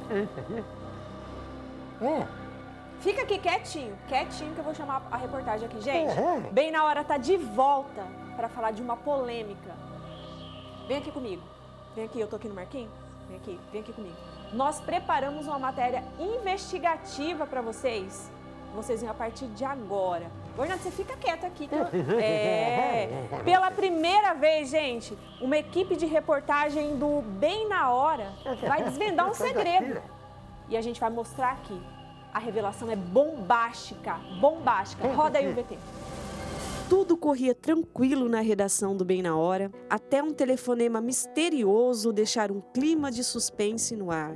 Fica aqui quietinho que eu vou chamar a reportagem aqui. Gente, Bem na Hora tá de volta para falar de uma polêmica. Vem aqui comigo. Vem aqui, eu tô aqui no Marquinhos. Vem aqui comigo. Nós preparamos uma matéria investigativa para vocês. Vocês vêm a partir de agora. Ornando, você fica quieto aqui. Pela primeira vez, gente, uma equipe de reportagem do Bem na Hora vai desvendar um segredo. E a gente vai mostrar aqui. A revelação é bombástica. Roda aí o VT. Tudo corria tranquilo na redação do Bem na Hora, até um telefonema misterioso deixar um clima de suspense no ar.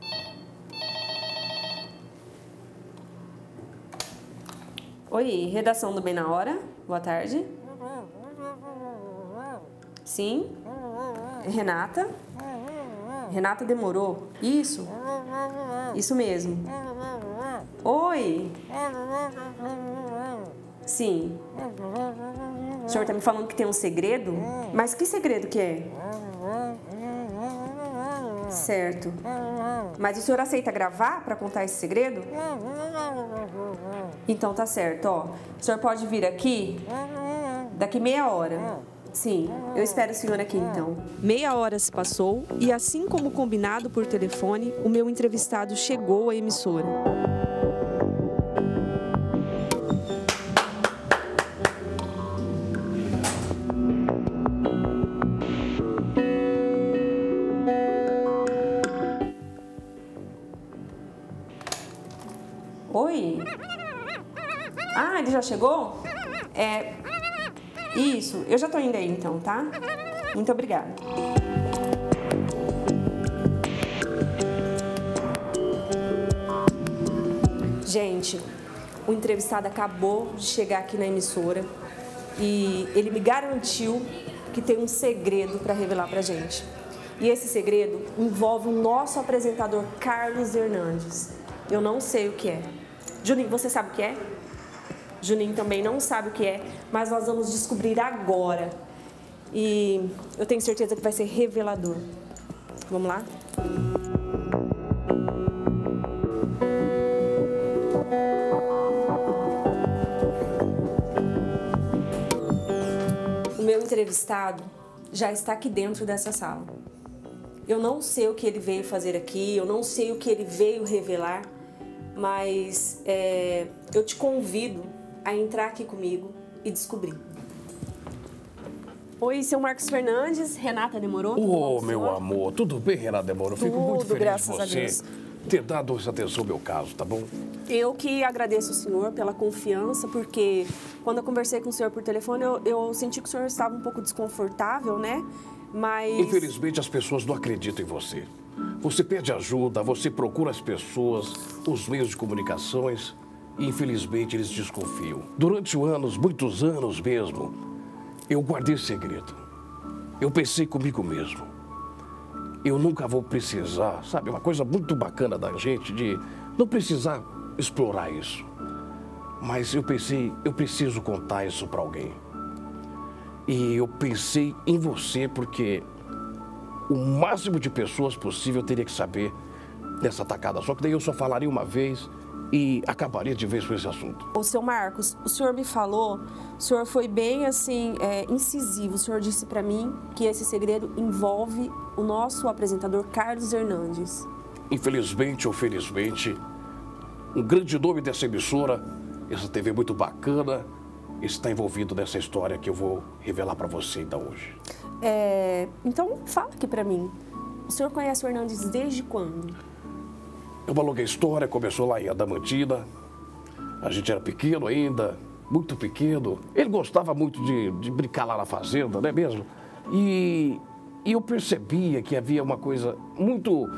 Oi, redação do Bem na Hora. Boa tarde. Sim? Renata? Renata demorou? Isso? Isso mesmo. Oi? Sim. O senhor tá me falando que tem um segredo? Mas que segredo que é? Certo. Mas o senhor aceita gravar para contar esse segredo? Então tá certo, ó. O senhor pode vir aqui daqui meia hora. Sim, eu espero o senhor aqui então. Meia hora se passou e, assim como combinado por telefone, o meu entrevistado chegou à emissora. Oi? Ah, ele já chegou? Isso, eu já tô indo aí então, tá? Muito obrigada. Gente, o entrevistado acabou de chegar aqui na emissora e ele me garantiu que tem um segredo para revelar pra gente. E esse segredo envolve o nosso apresentador Carlos Hernandes. Eu não sei o que é. Juninho, você sabe o que é? Juninho também não sabe o que é, mas nós vamos descobrir agora. E eu tenho certeza que vai ser revelador. Vamos lá? O meu entrevistado já está aqui dentro dessa sala. Eu não sei o que ele veio fazer aqui, eu não sei o que ele veio revelar, mas eu te convido a entrar aqui comigo e descobrir. Oi, seu Marcos Fernandes. Renata demorou? Ô, meu amor, tudo bem, Renata demorou? Fico muito feliz de você ter dado essa atenção ao meu caso, tá bom? Eu que agradeço o senhor pela confiança, porque quando eu conversei com o senhor por telefone, eu senti que o senhor estava um pouco desconfortável, né? Mas... Infelizmente, as pessoas não acreditam em você. Você pede ajuda, você procura as pessoas, os meios de comunicações... E, infelizmente, eles desconfiam. Durante anos, muitos anos mesmo, eu guardei esse segredo. Eu pensei comigo mesmo. Eu nunca vou precisar, sabe, uma coisa muito bacana da gente de não precisar explorar isso. Mas eu pensei, eu preciso contar isso para alguém. E eu pensei em você porque o máximo de pessoas possível teria que saber dessa tacada. Só que daí eu só falaria uma vez... e acabaria de vez com esse assunto. Ô, seu Marcos, o senhor me falou, o senhor foi bem, assim, incisivo. O senhor disse para mim que esse segredo envolve o nosso apresentador Carlos Hernandes. Infelizmente ou felizmente, um grande nome dessa emissora, essa TV muito bacana, está envolvido nessa história que eu vou revelar para você ainda hoje. Então, fala aqui para mim. O senhor conhece o Hernandes desde quando? É uma longa história, começou lá em Adamantina, a gente era pequeno ainda, muito pequeno. Ele gostava muito de brincar lá na fazenda, não é mesmo? E eu percebia que havia uma coisa muito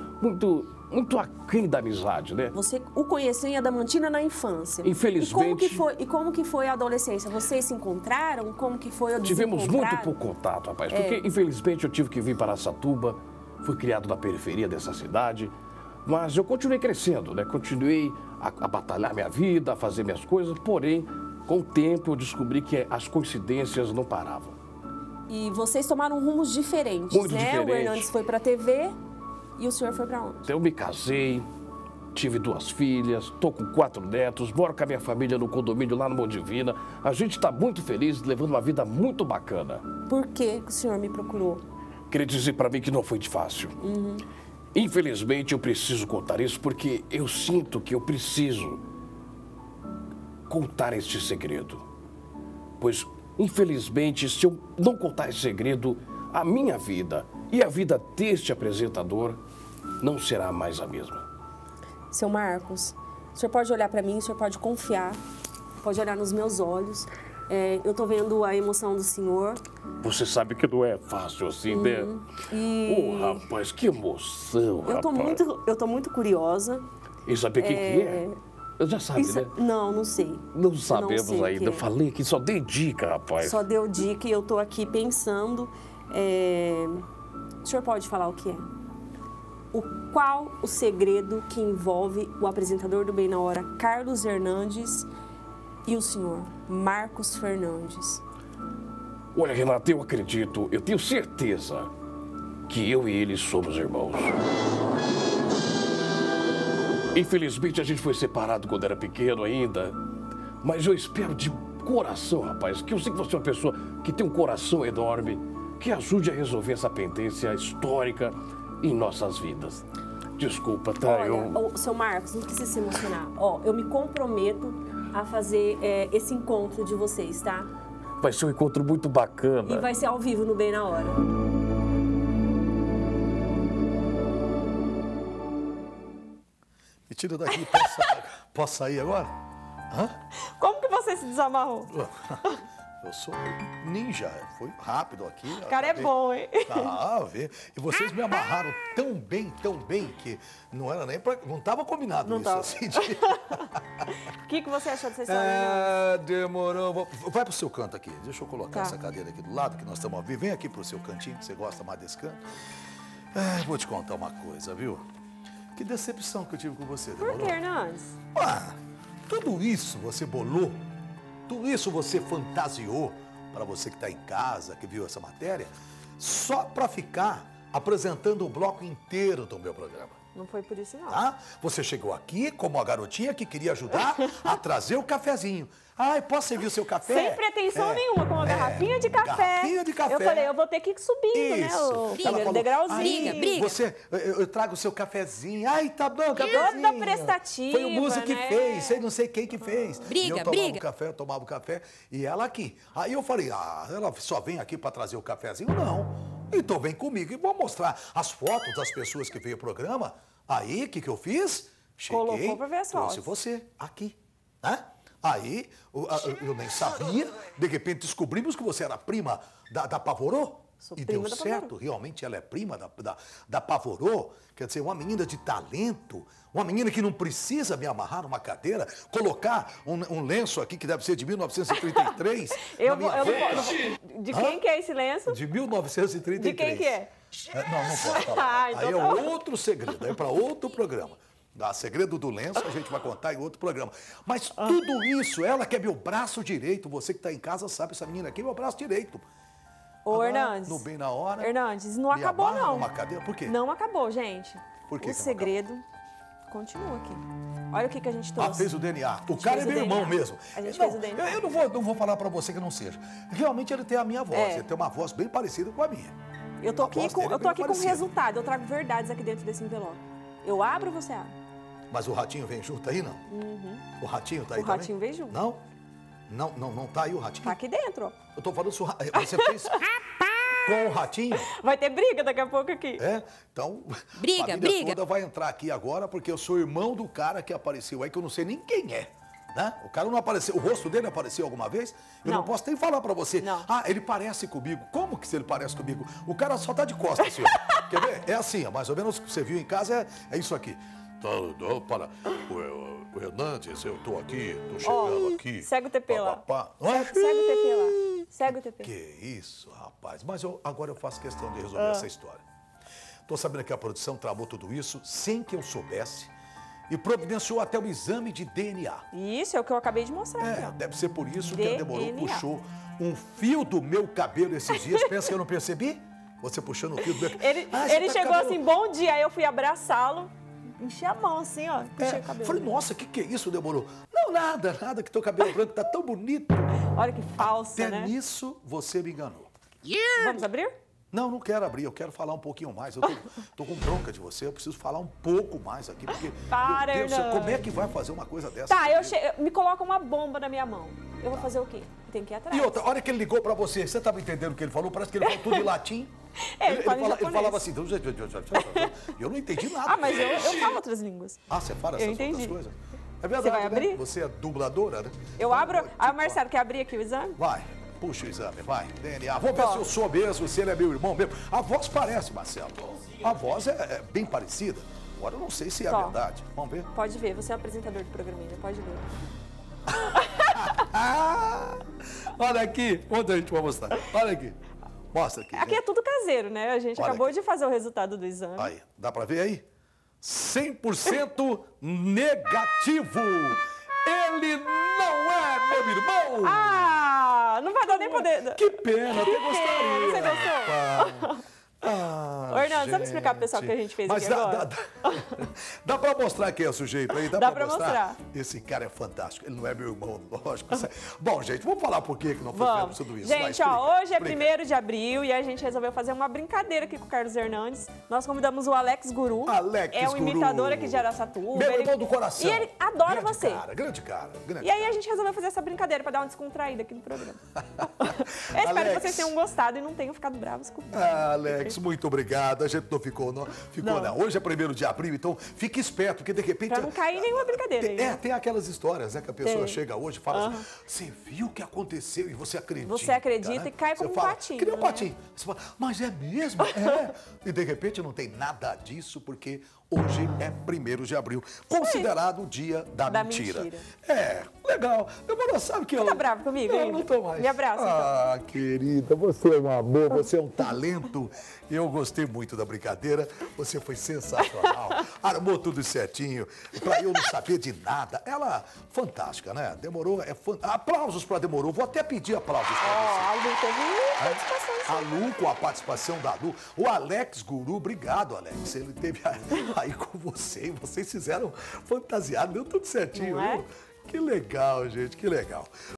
aquém da amizade, né? Você o conheceu em Adamantina na infância. Infelizmente. E como que foi a adolescência? Vocês se encontraram? Como que foi o Tivemos muito pouco contato, rapaz, porque infelizmente eu tive que vir para Araçatuba, fui criado na periferia dessa cidade. Mas eu continuei crescendo, né? Continuei a batalhar minha vida, a fazer minhas coisas, porém, com o tempo eu descobri que as coincidências não paravam. E vocês tomaram rumos diferentes, muito né? Diferente. O Hernandes foi para a TV E o senhor foi pra onde? Eu me casei, tive 2 filhas, tô com 4 netos, moro com a minha família no condomínio lá no Monte Divina. A gente tá muito feliz, levando uma vida muito bacana. Por que o senhor me procurou? Queria dizer pra mim que não foi fácil. Infelizmente, eu preciso contar isso porque eu sinto que eu preciso contar este segredo. Pois, infelizmente, se eu não contar esse segredo, a minha vida e a vida deste apresentador não será mais a mesma. Seu Marcos, o senhor pode olhar para mim, o senhor pode confiar, pode olhar nos meus olhos. Eu tô vendo a emoção do senhor. Você sabe que não é fácil assim, né? Rapaz, que emoção, rapaz. Eu tô muito curiosa. E saber o que é? Eu já sabe, né? Não sei. Não sabemos ainda. Eu falei que só dei dica, rapaz. Só deu dica e eu tô aqui pensando. O senhor pode falar o que é? Qual o segredo que envolve o apresentador do Bem na Hora, Carlos Hernandes, e o senhor, Marcos Fernandes? Olha, Renata, eu acredito, eu tenho certeza que eu e ele somos irmãos. Infelizmente, a gente foi separado quando era pequeno ainda, mas eu espero de coração, rapaz, que eu sei que você é uma pessoa que tem um coração enorme, que ajude a resolver essa pendência histórica em nossas vidas. Desculpa, tá? Olha, seu Marcos, não precisa se emocionar. Eu me comprometo a fazer esse encontro de vocês, tá? Vai ser um encontro muito bacana. E vai ser ao vivo no Bem na Hora. Me tira daqui, posso sair agora? Hã? Como que você se desamarrou? Eu sou ninja, foi rápido aqui. O cara é bom, hein? Tá, vê. E vocês me amarraram tão bem, que não era nem pra... Não estava combinado não isso tava. assim. O que você achou dessa história? Demorou. Vai pro seu canto aqui. Deixa eu colocar essa cadeira aqui do lado, que nós estamos a ver. Vem aqui pro seu cantinho, que você gosta mais desse canto. Vou te contar uma coisa, viu? Que decepção que eu tive com você, demorou? Por que, Hernandes? Tudo isso você bolou, tudo isso você fantasiou, para você que está em casa, que viu essa matéria, só para ficar apresentando o bloco inteiro do meu programa. Não foi por isso, não. Tá? Você chegou aqui como a garotinha que queria ajudar a trazer o cafezinho. Ai, posso servir o seu café? Sem pretensão nenhuma, com uma garrafinha de café. Garrafinha de café. Eu falei, eu vou ter que ir subindo, né? O primeiro degrauzinho. Briga. Eu trago o seu cafezinho. Ai, tá bom, cafezinho. Toda prestativa, foi o músico que fez, sei não sei quem que fez. Briga, eu tomava o café e ela aqui. Aí eu falei, ela só vem aqui para trazer o cafezinho? Não. Então vem comigo e vou mostrar as fotos das pessoas que veio o programa. Aí, o que eu fiz? Cheguei, colocou pra ver as fotos. trouxe você aqui, né? Aí, eu nem sabia, de repente descobrimos que você era prima da Pavorô. E deu certo, realmente ela é prima da Pavorô. Quer dizer, uma menina de talento, uma menina que não precisa me amarrar numa cadeira, colocar um lenço aqui que deve ser de 1933. De quem que é esse lenço? De 1933. De quem que é? Não posso falar. Então aí é outro segredo, aí é para outro programa. Segredo do lenço a gente vai contar em outro programa. Mas tudo isso, ela que é meu braço direito, você que está em casa sabe, essa menina aqui é meu braço direito. Ô, Hernandes. No Bem na Hora. Hernandes, não acabou, não. Numa cadeira. Por quê? Não acabou, gente. Por quê? O segredo continua aqui. Olha o que a gente trouxe. Fez o DNA. O cara é meu irmão mesmo. A gente fez o DNA. Eu não vou falar pra você que não seja. Realmente ele tem a minha voz. Ele tem uma voz bem parecida com a minha. Eu tô aqui com o resultado. Eu trago verdades aqui dentro desse envelope. Eu abro ou você abre? Mas o ratinho vem junto aí, não? O ratinho tá aí também? O ratinho vem junto. Não? Não tá aí o ratinho? Tá aqui dentro, ó. Eu tô falando, você fez com o ratinho? Vai ter briga daqui a pouco aqui. Então, briga, a família toda vai entrar aqui agora, porque eu sou irmão do cara que apareceu aí, que eu não sei nem quem é. Né? O cara não apareceu, o rosto dele apareceu alguma vez? Eu não posso nem falar pra você. Não. Ele parece comigo. Como que ele parece comigo? O cara só tá de costas, senhor. Quer ver? É assim, ó, mais ou menos o que você viu em casa é isso aqui. O Hernandes, eu tô aqui, tô chegando aqui. Segue o TP lá. Não é? Segue o TP lá. Segue o TP. Que isso, rapaz. Mas agora eu faço questão de resolver essa história. Tô sabendo que a produção tramou tudo isso sem que eu soubesse e providenciou até o exame de DNA. Isso é o que eu acabei de mostrar aqui, ó. Deve ser por isso que ela demorou, puxou um fio do meu cabelo esses dias. Pensa que eu não percebi? Você puxando o fio do meu... Ele chegou assim, bom dia, aí eu fui abraçá-lo, enchi a mão assim, ó, puxei o cabelo. Falei, nossa, que é isso, Demorou? Não, nada, que teu cabelo branco tá tão bonito. Olha que falsa, Até né? nisso você me enganou. Vamos abrir? Não quero abrir, eu quero falar um pouquinho mais. Eu tô com bronca de você, eu preciso falar um pouco mais aqui, porque, Para, meu Deus, Hernandes. como é que vai fazer uma coisa dessa? Tá, me coloca uma bomba na minha mão. Eu vou fazer o quê? Tem que ir atrás. E outra, a hora que ele ligou pra você, você tava entendendo o que ele falou? Parece que ele falou tudo em latim. Ele falava assim, eu não entendi nada. Ah, mas eu falo outras línguas. Ah, você fala essas outras coisas? É verdade, Você vai abrir? né? Você é dubladora, né? Eu abro... Aí o Marcelo quer abrir aqui o exame? Vai, puxa o exame, vai. DNA. Vamos ver se eu sou mesmo, se ele é meu irmão mesmo. A voz parece, Marcelo. A voz é bem parecida. Agora eu não sei se é verdade. Vamos ver. Pode ver, você é o apresentador do programinha, pode ver. Olha aqui, onde a gente vai mostrar? Olha aqui. Mostra aqui. Aqui é tudo caseiro, né? A gente acabou de fazer o resultado do exame. Aí, dá pra ver aí? 100% negativo. Ele não é meu irmão. Ah, não vai dar nem poder. Que pena, até gostaria. Você gostou? Ah, Ô, Hernandes, sabe explicar pro pessoal o que a gente fez aqui agora? Dá pra mostrar quem é o sujeito aí? Dá pra mostrar. Esse cara é fantástico. Ele não é meu irmão, lógico. Bom, gente, vamos falar por que nós fizemos tudo isso. Gente, hoje é 1º de abril e a gente resolveu fazer uma brincadeira aqui com o Carlos Hernandes. Nós convidamos o Alex Guru. É um imitador aqui de Araçatuba. Meu irmão do coração. E ele adora você. Grande cara. E aí a gente resolveu fazer essa brincadeira pra dar uma descontraída aqui no programa. Eu espero que vocês tenham gostado e não tenham ficado bravos comigo. Alex, muito obrigado. A gente não ficou, não. Hoje é 1º de abril, então fique esperto, porque de repente... Pra não cair nenhuma brincadeira aí. É, tem aquelas histórias, né, que a pessoa chega hoje e fala assim, você viu o que aconteceu e você acredita. Você acredita, né? E cai como um patinho. Que nem um patinho. Você fala, mas é mesmo? É. E de repente não tem nada disso, porque hoje é 1º de abril, considerado o dia da mentira. É, legal. Demorou, sabe que eu... Você tá bravo comigo ainda? Não tô mais. Me abraça, então. Ah, querida, você é um amor, você é um talento. Eu gostei muito da brincadeira, você foi sensacional. Armou tudo certinho, pra eu não saber de nada. Ela, fantástica, né? Demorou, aplausos pra Demorou. Vou até pedir aplausos pra você. A Lu teve participação. A Lu, com a participação da Lu. O Alex Guru, obrigado, Alex. Ele teve aí com você e vocês fizeram fantasiado, deu tudo certinho, Não é? viu? Que legal, gente, que legal.